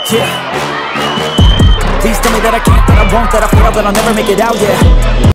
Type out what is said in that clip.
Yeah. Please tell me that I can't, that I won't, that I fail, that I'll never make it out, yeah.